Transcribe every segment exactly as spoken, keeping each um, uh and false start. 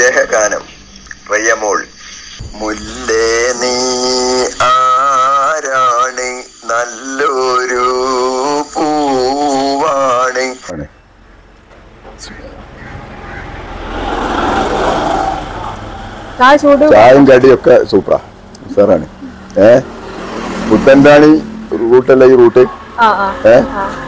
സ്നേഹഗാനം റയ്യമോൾ. മുല്ലേ നീ ആരാണ്, നല്ലൊരു പൂവാണ്. ചായയും കടിയൊക്കെ സൂപ്പറാ, സാറാണ്. ഏ പുത്തൻതാണി റൂട്ടല്ല ഈ റൂട്ട്? ഏഹ്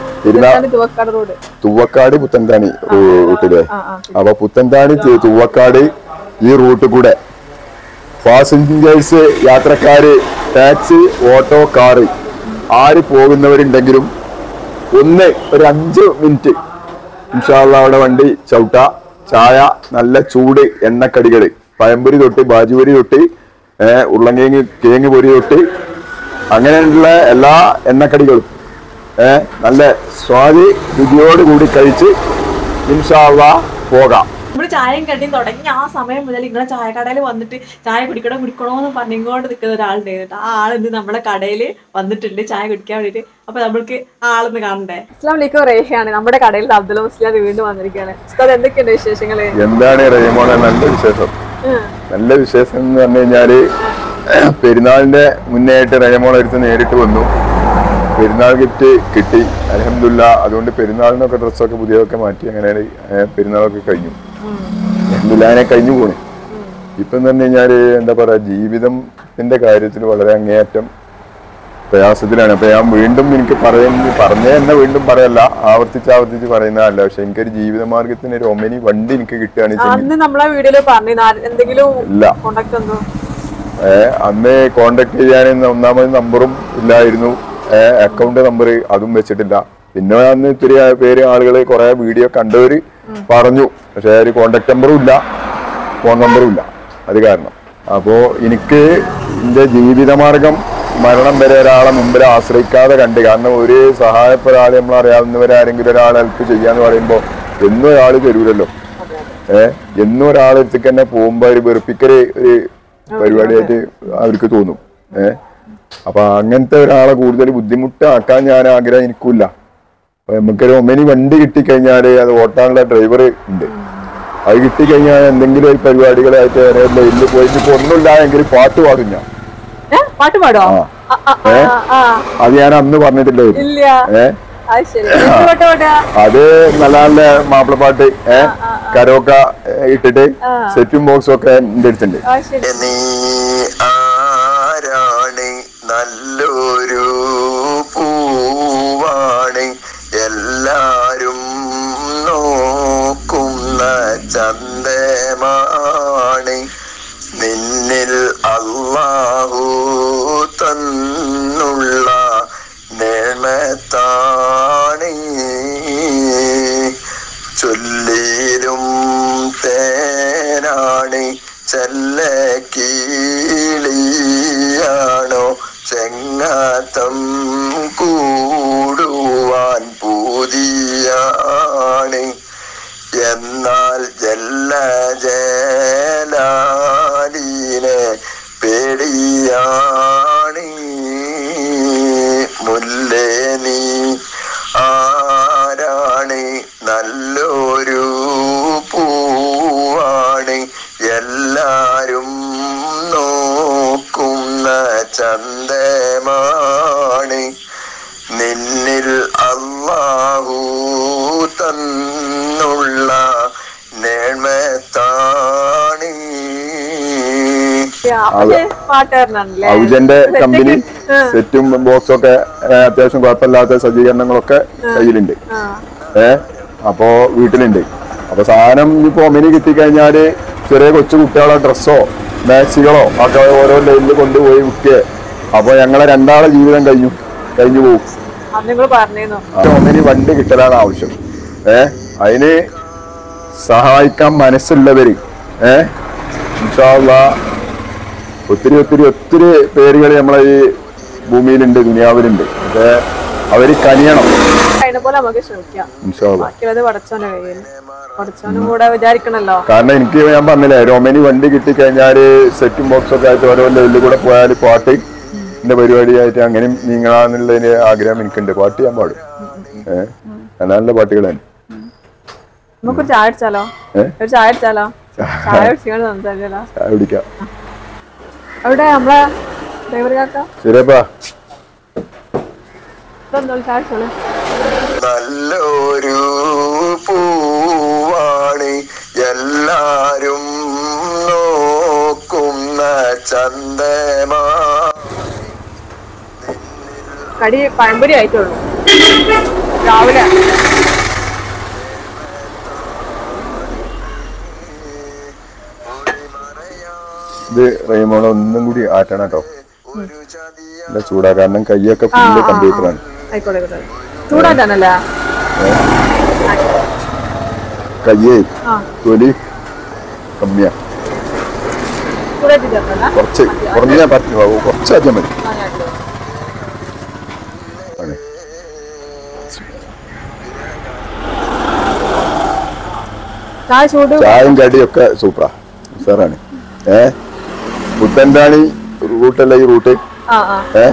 തുവക്കാട് പുത്തൻതാണി റൂട്ടിലെ. അപ്പൊ പുത്തൻതാണി തുവക്കാട് ഈ റൂട്ടിൽ കൂടെ പാസഞ്ചേഴ്സ്, യാത്രക്കാര്, ടാക്സി, ഓട്ടോ, കാറ് ആര് പോകുന്നവരുണ്ടെങ്കിലും ഒന്ന് ഒരു അഞ്ച് മിനിറ്റ് ഇൻഷാ അല്ലാഹ് അവിടെ വണ്ടി ചവിട്ട. ചായ, നല്ല ചൂട് എണ്ണക്കടികള്, പഴംപൊരി തൊട്ട് ബാജുപൊരി തൊട്ട് ഏഹ് ഉരുളങ്കിഴങ്ങ് കേങ്ങ് പൊരി തൊട്ട് അങ്ങനെയുള്ള എല്ലാ എണ്ണക്കടികളും ഏഹ് നല്ല സ്വാദ് രുചിയോട് കൂടി കഴിച്ച് ഇൻഷാ അല്ലാഹ് പോകാം. നമ്മള് ചായയും കടിയും തുടങ്ങി ആ സമയം മുതൽ നിങ്ങളെ ചായക്കടയിൽ വന്നിട്ട് ചായ കുടിക്കണോ കുടിക്കണോ എന്ന് പറഞ്ഞുകൊണ്ട് നിൽക്കുന്ന ഒരാളുണ്ടായിരുന്നു. ആ ആളിന്ന് നമ്മളെ കടയിൽ വന്നിട്ടുണ്ട് ചായ കുടിക്കാൻ വേണ്ടിട്ട്. അപ്പൊ നമ്മൾക്ക് ആ ആളൊന്ന് കാണണ്ടേ? അസ്സലാമു അലൈക്കും, റേഹയാണ് നമ്മുടെ കടയിൽ അബ്ദുൽ മുസ്ലിയാർ വീണ്ടും വന്നിരിക്കുകയാണ്. ഉസ്താദ് എന്തൊക്കെയുണ്ട് വിശേഷങ്ങള്? എന്താണ് റഹീമോളെ നല്ല വിശേഷം. നല്ല വിശേഷം എന്ന് പറഞ്ഞു കഴിഞ്ഞാല് പെരുന്നാളിന്റെ മുന്നേ ആയിട്ട് റഹീമോളെ അടുത്ത് നേരിട്ട് വന്നു. പെരുന്നാൾ ഗിഫ്റ്റ് കിട്ടി അൽഹംദുലില്ലാ. അതുകൊണ്ട് പെരുന്നാളിനൊക്കെ ഡ്രസ്സൊക്കെ പുതിയതൊക്കെ മാറ്റി അങ്ങനെ പെരുന്നാളൊക്കെ കഴിഞ്ഞു. അൽഹംദുലില്ലാ കഴിഞ്ഞു പോണേ. ഇപ്പം എന്ന് പറഞ്ഞു കഴിഞ്ഞാല് എന്താ പറയാ, ജീവിതത്തിന്റെ കാര്യത്തിൽ വളരെ അങ്ങേയറ്റം പ്രയാസത്തിലാണ്. അപ്പൊ ഞാൻ വീണ്ടും എനിക്ക് പറയുന്ന പറഞ്ഞേ എന്നെ വീണ്ടും പറയല്ല, ആവർത്തിച്ച് ആവർത്തിച്ച് പറയുന്നതല്ല. പക്ഷെ എനിക്കൊരു ജീവിത മാർഗത്തിന് ഒരു ഒമനി വണ്ടി എനിക്ക് കിട്ടുകയാണെങ്കിൽ ഏഹ് അന്ന് കോണ്ടാക്ട് ചെയ്യാൻ ഒന്നാമത് നമ്പറും ഇല്ലായിരുന്നു, അക്കൗണ്ട് നമ്പർ അതും വെച്ചിട്ടില്ല. പിന്നെ അന്ന് ഇത്തിരി പേര് ആളുകൾ കുറെ വീഡിയോ കണ്ടവര് പറഞ്ഞു, പക്ഷെ ഒരു കോണ്ടാക്ട് നമ്പറും ഇല്ല, ഫോൺ നമ്പറും ഇല്ല. അത് കാരണം അപ്പോ എനിക്ക് എന്റെ ജീവിതമാർഗം മരണം വരെ ഒരാളെ മുമ്പിൽ ആശ്രയിക്കാതെ കണ്ട്. കാരണം ഒരു സഹായപ്പെടാതെ നമ്മൾ അറിയാവുന്നവരെ ആരെങ്കിലും ഒരാൾ ഹെൽപ്പ് ചെയ്യാന്ന് പറയുമ്പോൾ എന്നും ഒരാൾ തരൂലല്ലോ. ഏഹ് എന്നും ഒരാളെടുത്തേക്ക് തന്നെ പോകുമ്പോ ഒരു വെറുപ്പിക്കല് ഒരു പരിപാടിയായിട്ട് അവർക്ക് തോന്നും. ഏഹ് അപ്പൊ അങ്ങനത്തെ ഒരാളെ കൂടുതൽ ബുദ്ധിമുട്ടാക്കാൻ ഞാൻ ആഗ്രഹം എനിക്കില്ല. അപ്പൊ നമുക്കൊരു ഒമനി വണ്ടി കിട്ടിക്കഴിഞ്ഞാല് അത് ഓട്ടാനുള്ള ഡ്രൈവർ ഉണ്ട്. അത് കിട്ടിക്കഴിഞ്ഞാൽ എന്തെങ്കിലും ഒരു പരിപാടികളായിട്ട് ലൈനിൽ പോയിട്ട് ഇപ്പൊ ഒന്നുമില്ല എങ്കിൽ പാട്ട് പാടും ഞാൻ. അത് ഞാൻ അന്ന് പറഞ്ഞിട്ടില്ലായിരുന്നു. ഏഹ് അത് നല്ല നല്ല മാപ്പിളപ്പാട്ട് ഏഹ് കരോക്ക ഇട്ടിട്ട് സെറ്റും ബോക്സും ഒക്കെ എന്റെ അടുത്തുണ്ട്. നല്ലൊരു പൂവാണ്, എല്ലാരും നോക്കുന്ന ചന്തമാണ്, നിന്നിൽ അല്ലാഹു തന്നുള്ള നിഅമത്താണ്, ചൊല്ലിലും തേനാണ്, ചെല്ലക്കീളിയാണോ, ചെങ്ങാത്തം കൂടുവാൻ പൂതിയാണ്, എന്നാൽ ജല്ല ജലാലിനെ പേടിയാണ്, മുല്ലേ നീ ആരാണ്, നല്ലൊരു പൂവാണ്, എല്ലാരും നോക്കുന്ന ചന്തമാണ്, നിന്നിൽ അല്ലാഹു തന്നുള്ള നിഅമത്താണ്. ഔജന്റെ കമ്പനി സെറ്റും ബോക്സും ഒക്കെ അത്യാവശ്യം കുഴപ്പമില്ലാത്ത സജ്ജീകരണങ്ങളൊക്കെ കയ്യിലുണ്ട്. ഏഹ് അപ്പോ വീട്ടിലുണ്ട്. അപ്പൊ സാധനം ഇപ്പൊ ഒമിനി കിട്ടിക്കഴിഞ്ഞാല് ചെറിയ കൊച്ചു കുട്ടികളെ ഡ്രസ്സോ മാക്സികളോ ഒക്കെ ഓരോ ലൈനിൽ കൊണ്ടുപോയി വിൽക്കുക. അപ്പൊ ഞങ്ങളെ രണ്ടാളെ ജീവിതം കഴിഞ്ഞു കഴിഞ്ഞു പോകും. ഒമിനി വണ്ടി കിട്ടലാണ് ആവശ്യം. ഏഹ് അതിന് സഹായിക്കാൻ മനസ്സുള്ളവര് ഏഹ് ഇൻഷാ അല്ലാഹ് ഒത്തിരി ഒത്തിരി ഒത്തിരി പേരുകൾ നമ്മളെ ഈ ഭൂമിയിലുണ്ട്, ദുനിയാവിലുണ്ട്. പക്ഷെ അവര് കനിയണം. കാരണം എനിക്ക് ഞാൻ പറഞ്ഞില്ലേ, ഒമനി വണ്ടി കിട്ടിക്കഴിഞ്ഞാല് സെറ്റും ബോക്സും ഒക്കെ ആയിട്ട് ഓരോ ലെവലിൽ കൂടെ പോയാല് പാട്ട് എന്റെ പരിപാടിയായിട്ട് അങ്ങനെ നീങ്ങാന്നുള്ളതിന് ആഗ്രഹം എനിക്കുണ്ട്. പാട്ട് ചെയ്യാൻ പാടും. ഏഹ് നല്ല നല്ല പാട്ടുകളാണ്. ചായ കുടിച്ചാൽ സംസാരിച്ചാലോ? ചായ കുടിക്കാം. അവിടെ നമ്മളെ ഡ്രൈവർ കാക്ക ശരിയപ്പാ. നല്ലൊരു പൂവാണ് എല്ലാരും നോക്കുന്ന ചന്ദമാ. കടി പഴംപൊരി ആയിട്ടുള്ളൂ രാവിലെ. ഇത് റൈമോളെ ഒന്നും കൂടി ആറ്റണം കേട്ടോ. എന്താ ചൂടാ, കാരണം കൈയൊക്കെ ഫുള്ള് കമ്പ്യൂട്ടറാണ്. ആയിക്കോട്ടെ, ചൂടാക്കാനല്ലേ കയ്യേ തൊലി കമ്മിയാ. കുറച്ച് കുറഞ്ഞാ പറ്റില്ല, കുറച്ച് അധികം മതി. ചായയും കടിയൊക്കെ സൂപ്പറാ, സാറാണ്. ഏ പുത്തൻതാണി റൂട്ടല്ല ഈ റൂട്ട്. ഏഹ്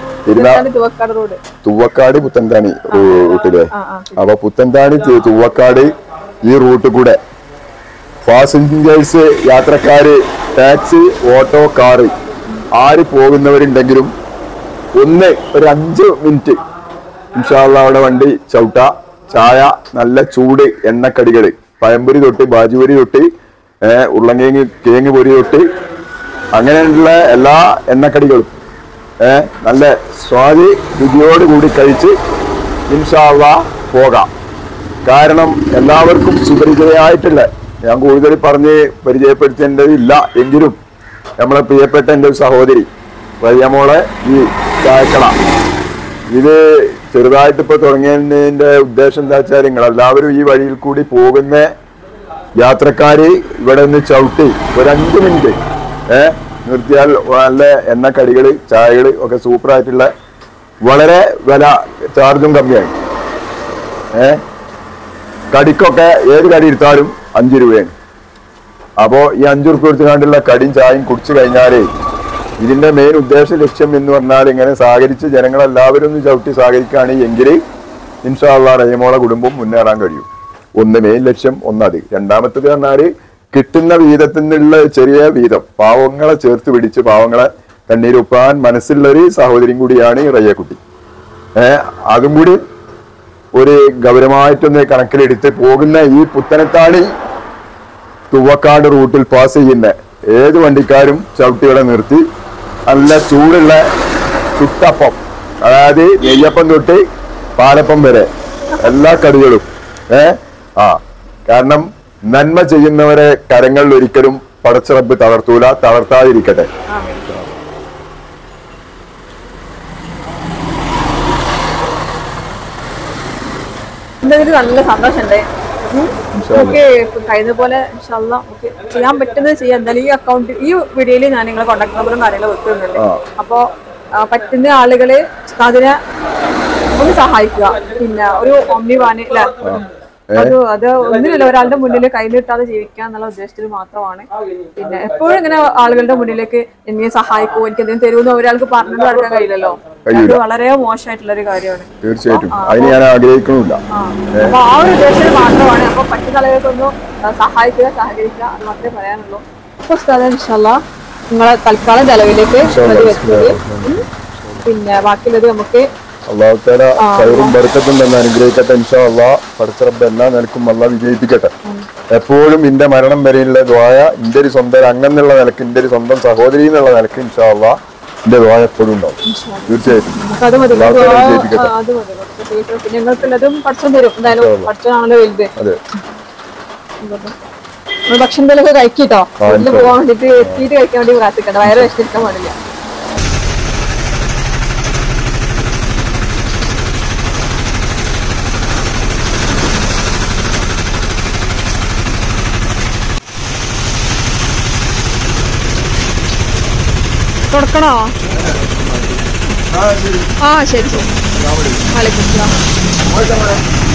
തുവക്കാട് പുത്തൻതാണി റൂട്ടിലെ. അപ്പൊ പുത്തൻതാണി തുവക്കാട് ഈ റൂട്ട് കൂടെ പാസഞ്ചേഴ്സ്, യാത്രക്കാര്, ടാക്സി, ഓട്ടോ, കാറ് ആര് പോകുന്നവരുണ്ടെങ്കിലും ഒന്ന് ഒരു അഞ്ച് മിനിറ്റ് ഇൻഷാ അല്ലാഹ് അവിടെ വണ്ടി ചവിട്ട. ചായ, നല്ല ചൂട് എണ്ണക്കടികള്, പഴംപൊരി തൊട്ട് ബാജുപൊരി തൊട്ട് ഏഹ് ഉരുളങ്കിഴങ്ങ് കേങ്ങ് പൊരി തൊട്ട് അങ്ങനെയുള്ള എല്ലാ എണ്ണക്കടികളും ഏഹ് നല്ല സ്വാദി രുചിയോട് കൂടി കഴിച്ച് ഇൻഷാ അല്ലാഹ് പോകാം. കാരണം എല്ലാവർക്കും സുപരിചിതയായിട്ടുള്ള, ഞാൻ കൂടുതൽ പറഞ്ഞ് പരിചയപ്പെടുത്തേണ്ടതില്ല എങ്കിലും നമ്മളെ പ്രിയപ്പെട്ട എൻ്റെ ഒരു സഹോദരി റയ്യമോളെ ഈ ചായക്കട ഇത് ചെറുതായിട്ട് ഇപ്പോൾ തുടങ്ങിയതിൻ്റെ ഉദ്ദേശം എന്താ വെച്ചാൽ നിങ്ങളെല്ലാവരും ഈ വഴിയിൽ കൂടി പോകുന്ന യാത്രക്കാര് ഇവിടെ നിന്ന് ചവിട്ടി ഒരു അഞ്ച് മിനിറ്റ് ഏഹ് നിർത്തിയാൽ നല്ല എണ്ണക്കടികൾ, ചായകൾ ഒക്കെ സൂപ്പറായിട്ടുള്ള, വളരെ വില ചാർജും കമ്മിയായി. ഏഹ് കടിക്കൊക്കെ ഏത് കടി എടുത്താലും അഞ്ച് രൂപയാണ്. അപ്പോൾ ഈ അഞ്ചു റുപ്യ എടുത്തുകൊണ്ടുള്ള കടിയും ചായയും കുടിച്ചു കഴിഞ്ഞാൽ ഇതിന്റെ മെയിൻ ഉദ്ദേശ ലക്ഷ്യം എന്ന് പറഞ്ഞാൽ ഇങ്ങനെ സഹകരിച്ച് ജനങ്ങളെല്ലാവരും ഒന്ന് ചവിട്ടി സഹകരിക്കുകയാണ് എങ്കിൽ ഇൻഷാ അല്ലാഹ് റഹിമോളെ കുടുംബം മുന്നേറാൻ കഴിയും. ഒന്ന് മെയിൻ ലക്ഷ്യം ഒന്നത്. രണ്ടാമത്തത് പറഞ്ഞാൽ കിട്ടുന്ന വീതത്തിൽ നിന്നുള്ള ചെറിയ വീതം പാവങ്ങളെ ചേർത്ത് പിടിച്ച് പാവങ്ങളെ കണ്ണീരൊപ്പാൻ മനസ്സുള്ളൊരു സഹോദരിയും കൂടിയാണ് ഈ റയ്യക്കുട്ടി. ഏഹ് അതും കൂടി ഒരു ഗൗരവമായിട്ടൊന്ന് കണക്കിലെടുത്ത് പോകുന്ന ഈ പുത്തനത്താണി തുവക്കാട് റൂട്ടിൽ പാസ് ചെയ്യുന്ന ഏത് വണ്ടിക്കാരും ചവിട്ടികളെ നിർത്തി നല്ല ചൂടുള്ള ചുട്ടപ്പം, അതായത് നെയ്യപ്പം തൊട്ട് പാലപ്പം വരെ എല്ലാ കടികളും ഏഹ് ആ കാരണം നന്മ ചെയ്യുന്നവരെ കരങ്ങളിൽ ഒരിക്കലും പടച്ചിറപ്പ് തളർത്തൂല, തളർത്താതിരിക്കട്ടെ. നല്ല സന്തോഷമുണ്ട്. നമുക്ക് കഴിഞ്ഞ പോലെ ചെയ്യാൻ പറ്റുന്നത് ചെയ്യാം. എന്തായാലും ഈ അക്കൗണ്ട് ഈ വീഡിയോയിൽ ഞാൻ നിങ്ങളെ കോൺടാക്ട് നമ്പറും കാര്യങ്ങളും വെക്കുന്നുണ്ട്. അപ്പോ പറ്റുന്ന ആളുകള് അതിനെ ഒന്ന് സഹായിക്കുക. പിന്നെ ഒരു ഓംനി വാന് അല്ലെ, അത് അത് ഒന്നിനല്ല ഒരാളുടെ മുന്നിൽ കൈനീട്ടാതെ ജീവിക്കുക എന്നുള്ള ഉദ്ദേശത്തിൽ മാത്രമാണ്. പിന്നെ എപ്പോഴും ഇങ്ങനെ ആളുകളുടെ മുന്നിലേക്ക് എന്നെ സഹായിക്കൂ, എനിക്ക് എന്തെങ്കിലും തരുമെന്ന് ഒരാൾക്ക് പറഞ്ഞു നടക്കാൻ കഴിയില്ലല്ലോ. അത് വളരെ മോശമായിട്ടുള്ള ഒരു കാര്യമാണ്. തീർച്ചയായിട്ടും ഞാൻ ആഗ്രഹിക്കുന്നില്ല. അപ്പൊ ആ ഒരു ഉദ്ദേശത്തിൽ മാത്രമാണ്. അപ്പൊ പറ്റുന്ന ആളുകൾക്കൊന്നും സഹായിക്കുക, സഹകരിക്കുക, അത് മാത്രമേ പറയാനുള്ളൂ. അപ്പൊ ഉസ്താദ് ഇൻഷാ അല്ലാഹ് നിങ്ങളെ തൽക്കാലം ചെലവിലേക്ക് വെച്ചത്. പിന്നെ ബാക്കിയുള്ളത് നമുക്ക് അള്ളാഹു തആല ഖൈറും ബർക്കത്തും തന്നെ അനുഗ്രഹിക്കട്ടെ. ഇൻഷാ അല്ലാഹ് പടച്ച റബ്ബ് എല്ലാ നിലക്കും അല്ലാഹ് വിജയിപ്പിക്കട്ടെ. എപ്പോഴും എന്റെ മരണം വരെയുള്ള ദ്വായ എന്റെ ഒരു സ്വന്തം അങ്ങനെയുള്ള നിലക്ക്, എന്റെ ഒരു സ്വന്തം സഹോദരി എന്നുള്ള നിലക്ക് ഇൻഷാ അല്ലാഹ് എന്റെ ദ്വായ എപ്പോഴും ഉണ്ടാവും. തീർച്ചയായിട്ടും ഞങ്ങൾക്കുള്ളതും പഠിച്ചു തരും. എന്തായാലും പഠിച്ചതാണല്ലോ വലുത്. അതെ, ഭക്ഷണം എന്തെങ്കിലും കഴിക്കിട്ടോ, വീട്ടിൽ പോകാൻ വേണ്ടിട്ട് എത്തിയിട്ട് കഴിക്കാൻ വേണ്ടി പ്രാർത്ഥിക്കണ്ട, വയറ് വെച്ചിരിക്കാൻ പാടില്ല. തുടക്കണോ? ആ ശരി ശരി. വലൈക്കും സലാം.